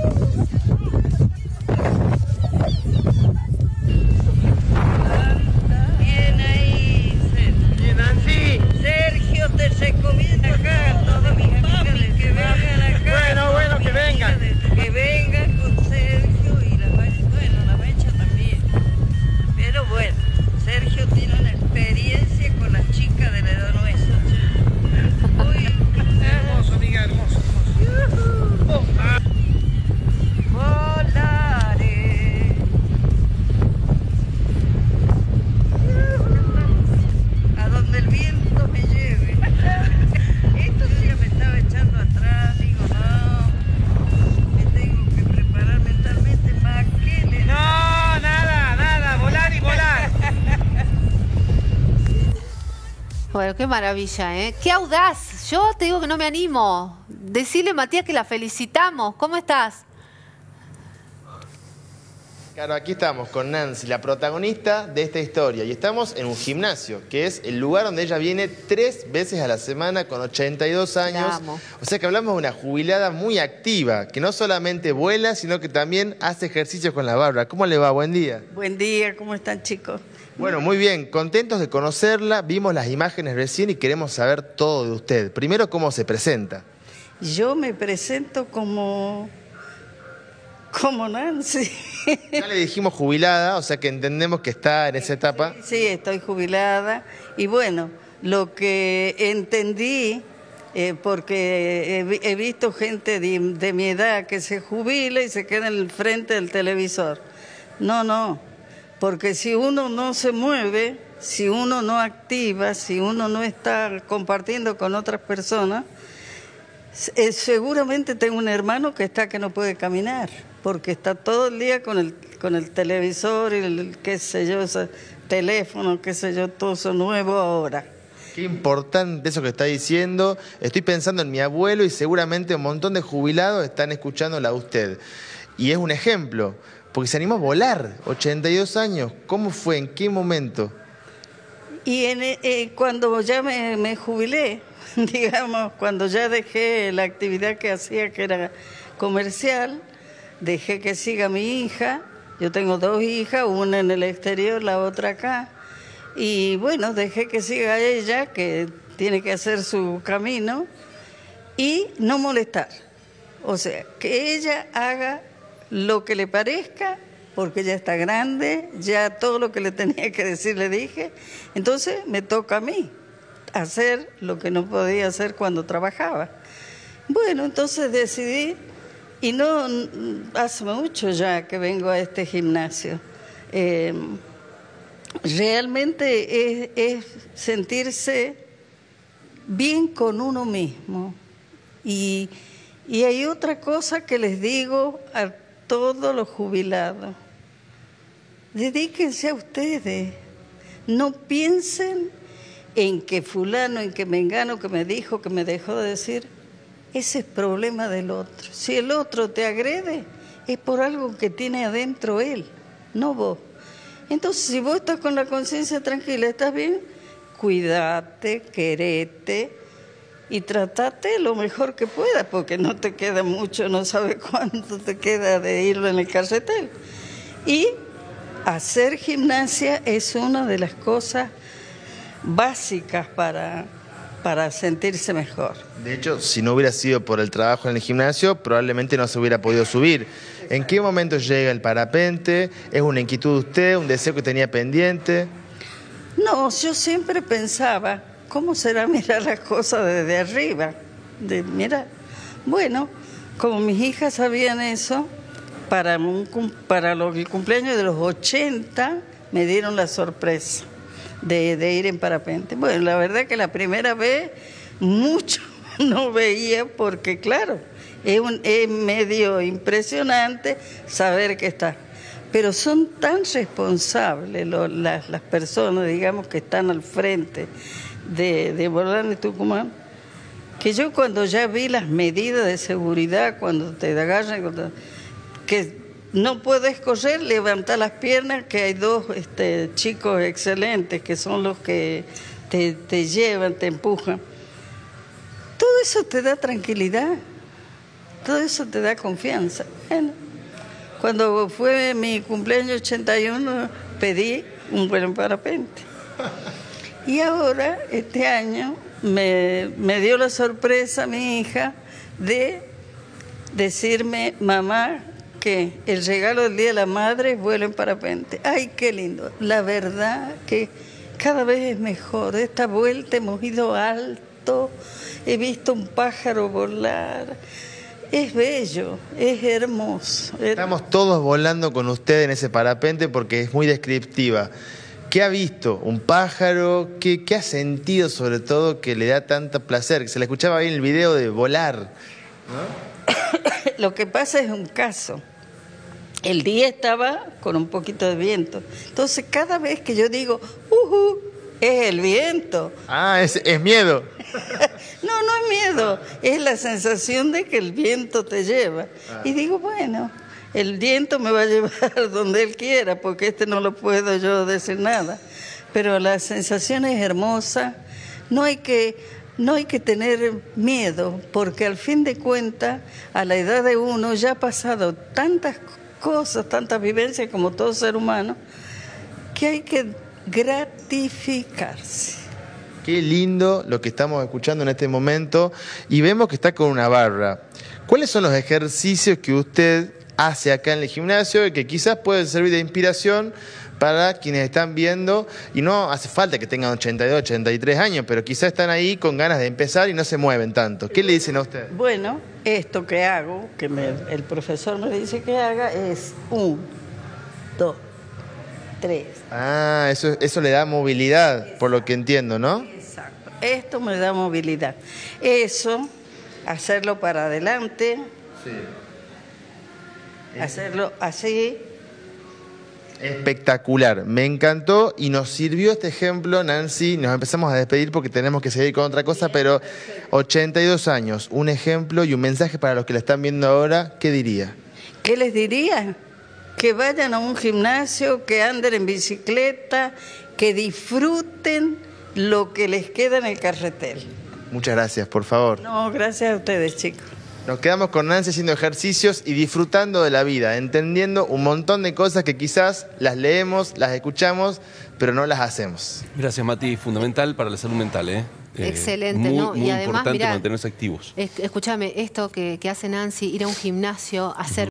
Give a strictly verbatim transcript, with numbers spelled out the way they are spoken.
Bien ahí, Sergio. Bien, Nancy. Sergio, te recomiendo acá, todos mis papi que vengan acá. Bueno, bueno, que vengan. Que vengan con Sergio y la Mecha, bueno, la Mecha también. Pero bueno, Sergio tiene una experiencia con las chicas de la edad nuestra. Muy Hermoso, amiga, hermoso, hermoso. Oh, ah. volaré. A donde el viento me lleve. Esto sí me estaba echando atrás, digo, no, me tengo que preparar mentalmente más que le... No, nada, nada, volar y volar. Bueno, qué maravilla, ¿eh? Qué audaz. Yo te digo que no me animo. Decirle, Matías, que la felicitamos. ¿Cómo estás? Claro, aquí estamos con Nancy, la protagonista de esta historia. Y estamos en un gimnasio, que es el lugar donde ella viene tres veces a la semana con ochenta y dos años. La amo. O sea que hablamos de una jubilada muy activa, que no solamente vuela, sino que también hace ejercicios con la barra. ¿Cómo le va? Buen día. Buen día, ¿cómo están, chicos? Bueno, muy bien. Contentos de conocerla. Vimos las imágenes recién y queremos saber todo de usted. Primero, ¿cómo se presenta? Yo me presento como... como Nancy. Ya le dijimos jubilada, o sea que entendemos que está en esa etapa. Sí, estoy jubilada. Y bueno, lo que entendí, eh, porque he, he visto gente de, de mi edad que se jubila y se queda en el frente del televisor. No, no, porque si uno no se mueve, si uno no activa, si uno no está compartiendo con otras personas, eh, seguramente tengo un hermano que está que no puede caminar, porque está todo el día con el, con el televisor y el, qué sé yo, ese teléfono, qué sé yo, todo eso nuevo ahora. Qué importante eso que está diciendo. Estoy pensando en mi abuelo y seguramente un montón de jubilados están escuchándola a usted. Y es un ejemplo, porque se animó a volar, ochenta y dos años. ¿Cómo fue? ¿En qué momento? Y en, eh, cuando ya me, me jubilé, digamos, cuando ya dejé la actividad que hacía, que era comercial, dejé que siga mi hija. Yo tengo dos hijas, una en el exterior, la otra acá. Y bueno, dejé que siga ella, que tiene que hacer su camino, y no molestar. O sea, que ella haga lo que le parezca, porque ya está grande, ya todo lo que le tenía que decir le dije. Entonces me toca a mí hacer lo que no podía hacer cuando trabajaba. Bueno, entonces decidí, y no hace mucho ya que vengo a este gimnasio. Eh, realmente es, es sentirse bien con uno mismo. Y, y hay otra cosa que les digo a todos los jubilados: dedíquense a ustedes, no piensen en que fulano, en que mengano, que me dijo, que me dejó de decir. Ese es problema del otro. Si el otro te agrede, es por algo que tiene adentro él, no vos. Entonces, si vos estás con la conciencia tranquila, estás bien, cuídate, querete y tratate lo mejor que puedas, porque no te queda mucho, no sabes cuánto te queda de ir en el carretel. Y hacer gimnasia es una de las cosas básicas para, para sentirse mejor. De hecho, si no hubiera sido por el trabajo en el gimnasio, probablemente no se hubiera podido subir. ¿En qué momento llega el parapente? ¿Es una inquietud de usted, un deseo que tenía pendiente? No, yo siempre pensaba, ¿cómo será mirar las cosas desde arriba? De, mira, bueno, como mis hijas sabían eso, para, un, para el cumpleaños de los ochenta me dieron la sorpresa de, de ir en parapente. Bueno, la verdad que la primera vez mucho no veía, porque claro, es, un, es medio impresionante saber que está. Pero son tan responsables lo, las, las personas, digamos, que están al frente de, de Volar de Tucumán, que yo cuando ya vi las medidas de seguridad, cuando te agarran, cuando, que no puedes correr, levantar las piernas, que hay dos este, chicos excelentes, que son los que te, te llevan, te empujan. Todo eso te da tranquilidad, todo eso te da confianza. Bueno, cuando fue mi cumpleaños ochenta y uno, pedí un vuelo en parapente. Y ahora, este año, me, me dio la sorpresa mi hija de decirme, mamá, que el regalo del Día de la Madre es vuelo en parapente. ¡Ay, qué lindo! La verdad que cada vez es mejor. Esta vuelta hemos ido alto, he visto un pájaro volar. Es bello, es hermoso. Estamos todos volando con usted en ese parapente porque es muy descriptiva. ¿Qué ha visto? ¿Un pájaro? ¿Qué, qué ha sentido sobre todo que le da tanto placer? Se le escuchaba ahí en el video de volar, ¿no? Lo que pasa es un caso. El día estaba con un poquito de viento. Entonces cada vez que yo digo, uh, es el viento. Ah, es, es miedo. No, no es miedo, es la sensación de que el viento te lleva. Ah. Y digo, bueno, el viento me va a llevar donde él quiera, porque este no lo puedo yo decir nada. Pero la sensación es hermosa, no hay que, no hay que tener miedo, porque al fin de cuentas, a la edad de uno ya ha pasado tantas cosas, tantas vivencias como todo ser humano, que hay que gratificarse. Qué lindo lo que estamos escuchando en este momento y vemos que está con una barra. ¿Cuáles son los ejercicios que usted hace acá en el gimnasio y que quizás pueden servir de inspiración para quienes están viendo? Y no hace falta que tengan ochenta y dos, ochenta y tres años, pero quizás están ahí con ganas de empezar y no se mueven tanto. ¿Qué le dicen a usted? Bueno, esto que hago, que me, el profesor me dice que haga, es un, dos, tres. Ah, eso, eso le da movilidad, exacto, por lo que entiendo, ¿no? Exacto. Esto me da movilidad. Eso, hacerlo para adelante, sí, hacerlo así. Espectacular, me encantó y nos sirvió este ejemplo, Nancy. Nos empezamos a despedir porque tenemos que seguir con otra cosa, pero ochenta y dos años, un ejemplo y un mensaje para los que la están viendo ahora, ¿qué diría? ¿Qué les diría? Que vayan a un gimnasio, que anden en bicicleta, que disfruten lo que les queda en el carretel. Muchas gracias, por favor. No, gracias a ustedes, chicos. Nos quedamos con Nancy haciendo ejercicios y disfrutando de la vida, entendiendo un montón de cosas que quizás las leemos, las escuchamos, pero no las hacemos. Gracias, Mati. Fundamental para la salud mental, ¿eh? Excelente, eh, muy, ¿no? Muy y además, importante mirá, mantenerse activos. Escúchame, esto que, que hace Nancy, ir a un gimnasio, hacer